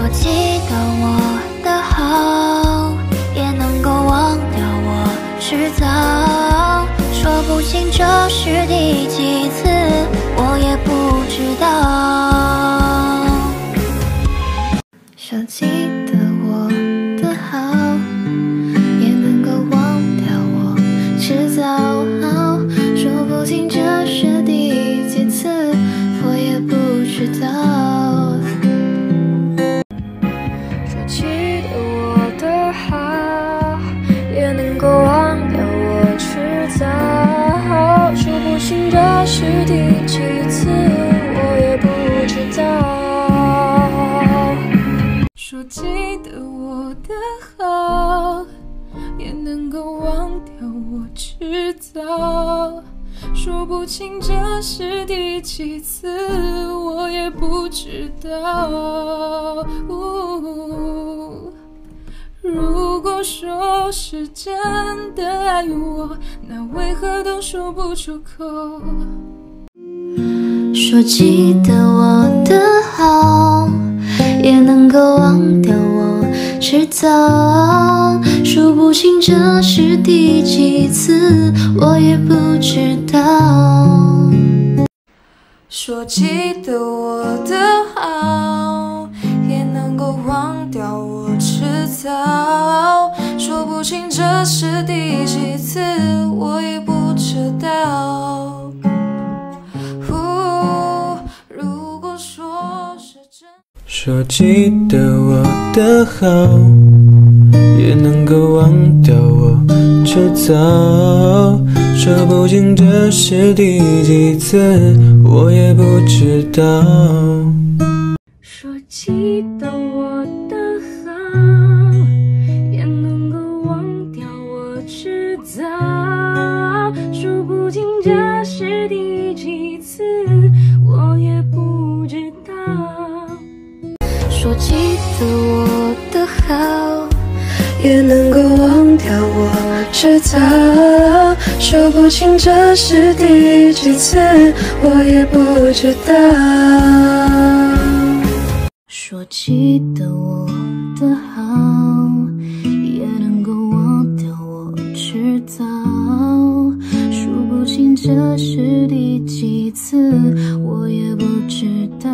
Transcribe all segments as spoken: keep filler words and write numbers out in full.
说记得我的好，也能够忘掉我迟早。说不清这是第几次，我也不知道。说记得我的好，也能够忘掉我迟早。说不清这是第几次，我也不知道。说记得我的好，也能够忘掉我迟早。说不清这是第几次，我也不知道。说记得我的好，也能够忘掉我迟早。说不清这是第几次，我也不知道。如果说是真的爱我，那为何都说不出口？说记得我的好，也能够忘掉我迟早。说不清这是第几次，我也不知道。说记得我的好，也能够忘掉我迟早。说不清这是第几次，我也不知道。如果说是真， 说记得我的好，也能够忘掉我迟早。说不清这是第几次，我也不知道。 说记得我的好，也能够忘掉我迟早。说不清这是第几次，我也不知道。说记得我的好，也能够忘掉我迟早。说不清这是第几次，我也不知道。说记得我的好，也能够忘掉我迟早。说不清这是第几次，我也不知道。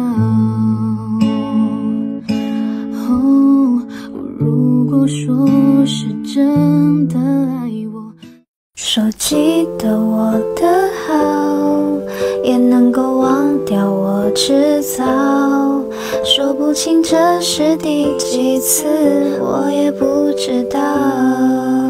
哦，如果说是真的爱我，说记得我的好，也能够忘掉我迟早。说不清这是第几次，我也不知道。